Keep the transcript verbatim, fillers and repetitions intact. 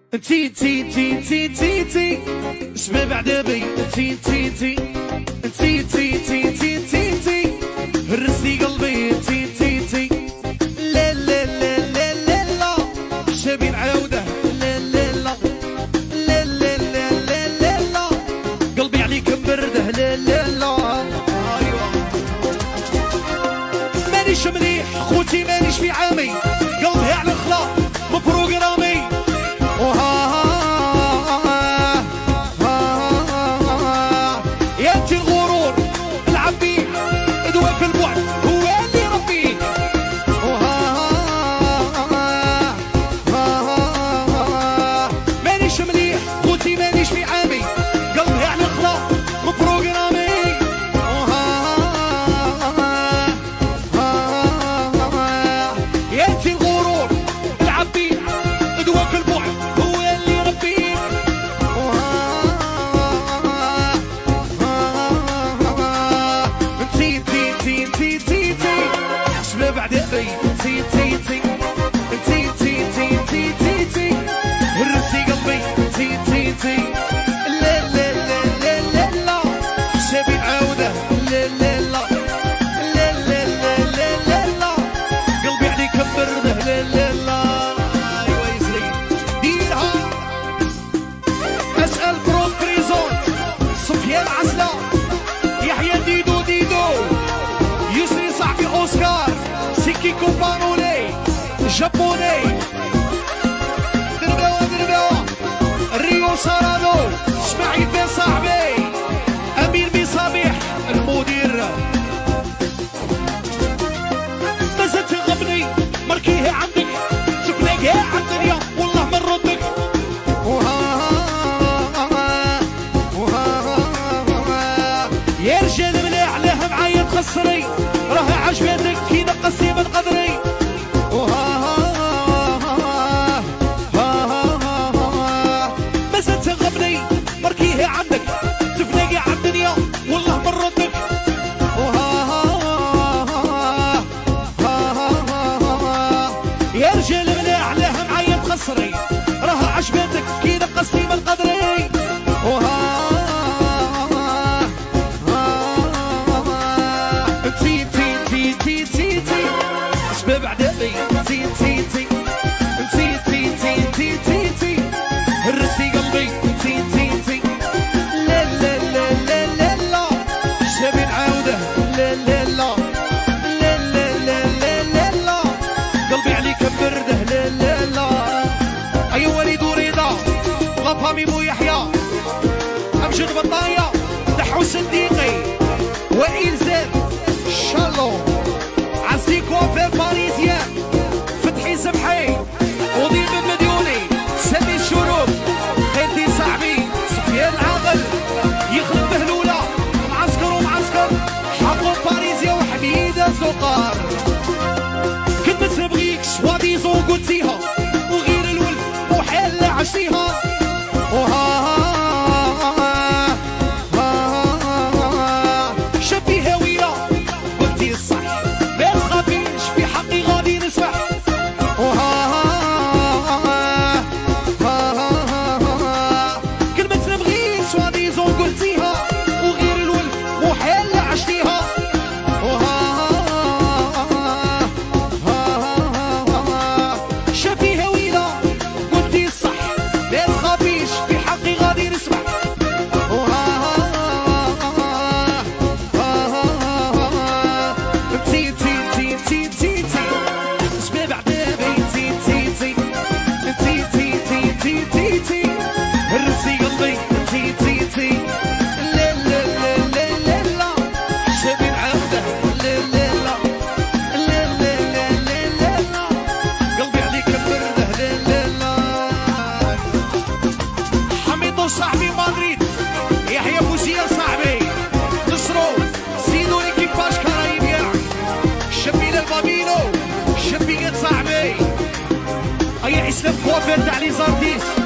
تي تي تي تي تي تي شباب عذابي تي تي تي تي تي تي تي تي تي هرسي قلبي تي تي تي لا لا لا لا لا لا شابين عاوده لا لا لا لا لا لا لا لا لا قلبي عليك برده لا لا لا ايوه مانيش مليح خوتي مانيش في عامي قلبي على الخلا ببروغرامي ياتي الغرور العب بيه ادوى في البعد هو اللي يربيه مانيش مليح خوتي مانيش في عامي قلبي على الخلا ببروغرامي ياتي الغرور العب بيه ادوى في البعد هو اللي يربيه تي تي تي تي تي تي شباب عذابي تي تي تي تي تي تي تي تي تي هرسي قلبي تي تي تي لا لا لا لا لا لا شابين عاوده لا لا لا لا لا لا لا لا لا قلبي عليك برده لا لا لا ايوا يسري ديرها اسال برو بريزون سفيان عسله يحيى ديدو ديدو يسري صاحبي اوسكار سيكي كوبانولي جابوني درباوه درباوه ريو سارانو اسماعيل بن صاحبي امير بن صبيح المدير مازال تغبني مركيها عندك تفلاقها على الدنيا والله من ردك يا رجال ملاح لها معايا تخسري راها عجباتك كي نقصتي من قدري مازال تغبني مركيها عندك تفلاقي على الدنيا والله من ردك يا رجال ملاح لها معايا تخسري راها عجباتك كي نقصتي من قدري تي تي تي تي تي تي شباب عذابي تي تي تي تي تي تي تي تي تي هرسي قلبي تي تي تي لا لا لا لا لا لا شابين عاوده لا لا لا لا لا لا لا لا لا قلبي عليك برده لا لا لا ايوا وليد ورضا غطامي بو يحيى امجد بطايه دحو صديقي والزام شالو عزي كوافير باريزيان فتحي سمحي وضيب المديوني سامي الشروب خيتي صاحبي سفيان العاقل يخلق بهلوله معسكر ومعسكر حقو باريزيا وحميده الزقار كنت نبغيك سواديزو قلتيها وغير الولد وحال عشتيها شبيها ويلا قلتي الصح ما تخافيش في حقي غادي نسمح كلمة نبغيك سواديزو قلتيها وغير الولد وحال عشتيها شبيها ويلا قلتي الصح ما تخافيش في حقي غادي نسمح تي تي تي تي تي تي شباب عذابي تي تي تي تي تي تي تي تي تي هرسي قلبي تي تي تي لا لا لا لا لا لا شابين عاوده لا لا لا لا لا لا لا لا لا قلبي عليك برده لا لا لا حميدو صاحبي مدريد يحيى بوزيه صاحبي نصرو سيدو ليكيباج كرايبيا شبين البابينو شبيقة صاحبي اي اسلام كوافير تاع لي زارتيست